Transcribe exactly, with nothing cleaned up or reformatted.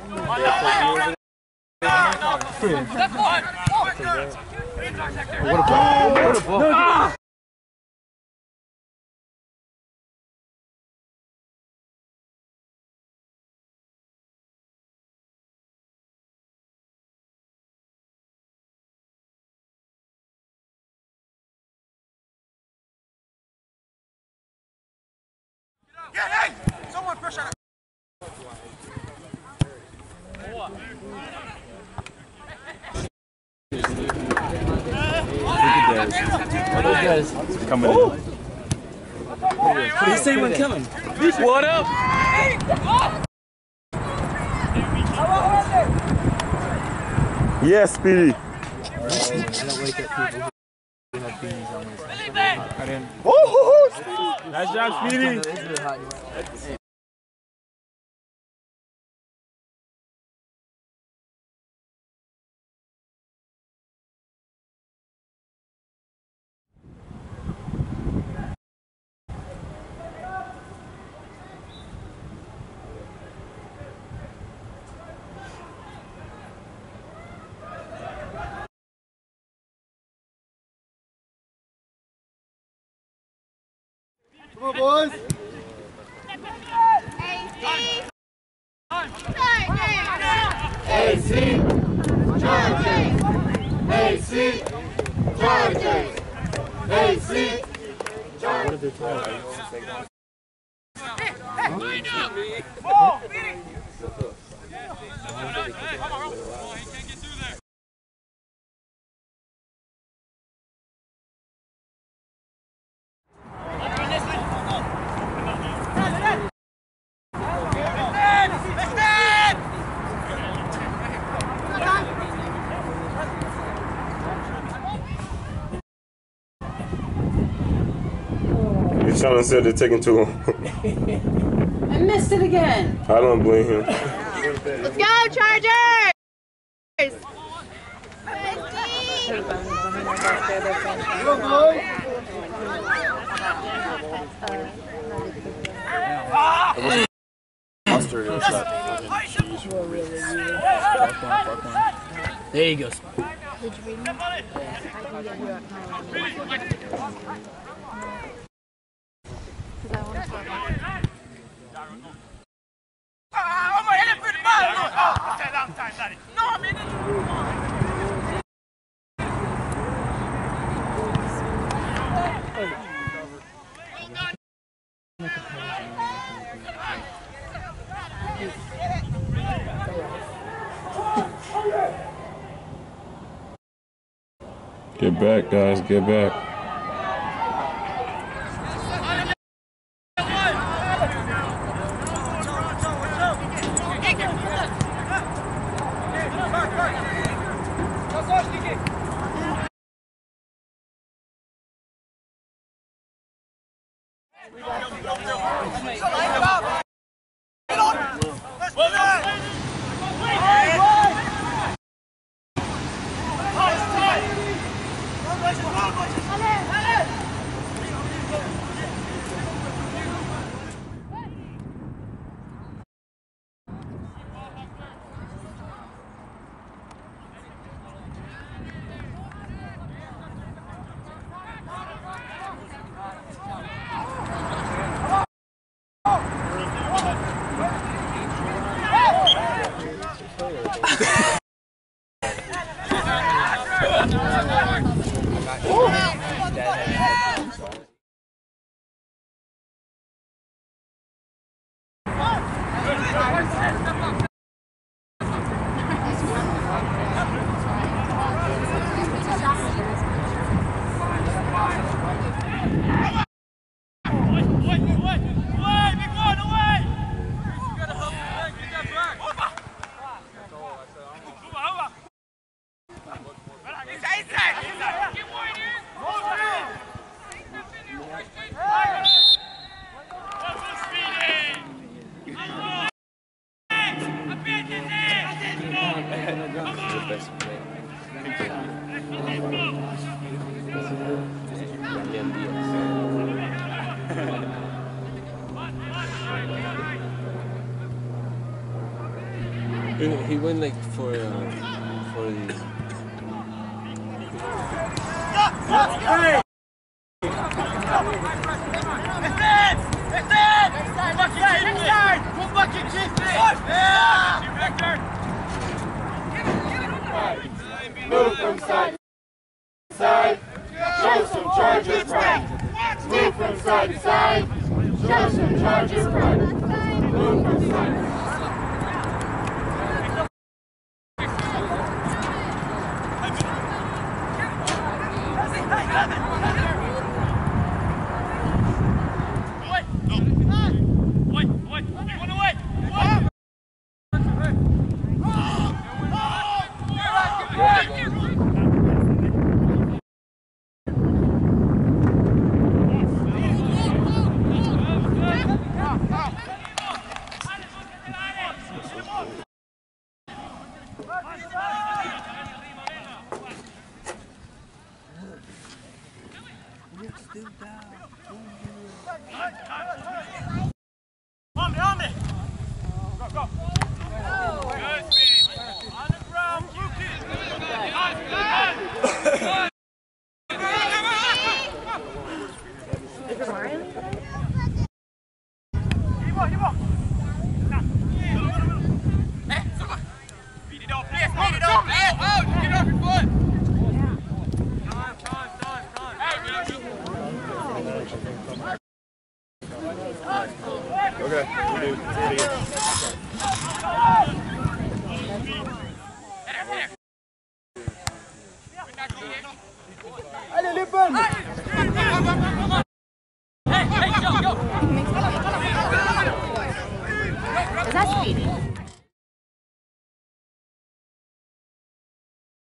What a ball. What a ball. Ah! Yeah, hey! Someone push out. Guys coming in. Please say when coming. What up? Yes, Speedy. I didn't. Oh, Speedy. Nice job, Speedy. Come on, boys. A C Chargers! A C Chargers! A C Chargers! Sean said they're taking too long. I missed it again. I don't blame him. Let's go, Chargers! Mustard or There you go. Did you read them? I can get you up now. Because I want to talk about it. I'm going to hit it for the ball. Oh, that's a long time, Daddy. No, I mean it. Get back, guys. Get back. He, he went like for uh, for the. Hey! Extend! Extend! Inside! Inside! Go back in cheap! Yeah! Victor! Move from side to side. Show some charges pride. Move from side to side. Show some charges pride. Move from side to side. On me, on me! Go, go! Good speed! On the ground, you keep it! Is it Riley? Keep on, keep on! Hey, someone! Beat it off, please! Beat it off, please! Out, out! Get off your foot! Time, time, time, time! Hey, Okay, we do. Allez les bonnes!